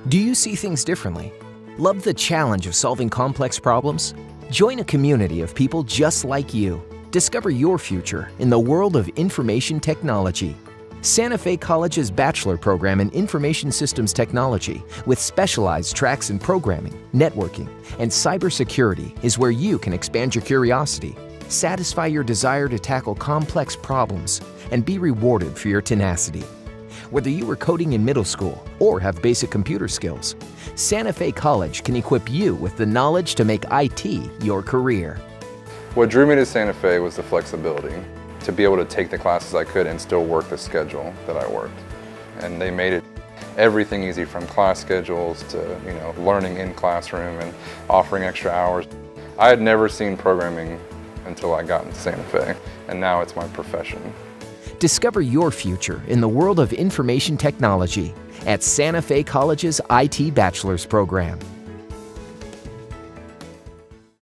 Do you see things differently? Love the challenge of solving complex problems? Join a community of people just like you. Discover your future in the world of information technology. Santa Fe College's Bachelor program in Information Systems Technology with specialized tracks in programming, networking, and cybersecurity is where you can expand your curiosity, satisfy your desire to tackle complex problems, and be rewarded for your tenacity. Whether you were coding in middle school or have basic computer skills, Santa Fe College can equip you with the knowledge to make IT your career. What drew me to Santa Fe was the flexibility, to be able to take the classes I could and still work the schedule that I worked. And they made it everything easy, from class schedules to learning in classroom and offering extra hours. I had never seen programming until I got into Santa Fe, and now it's my profession. Discover your future in the world of information technology at Santa Fe College's IT Bachelor's program.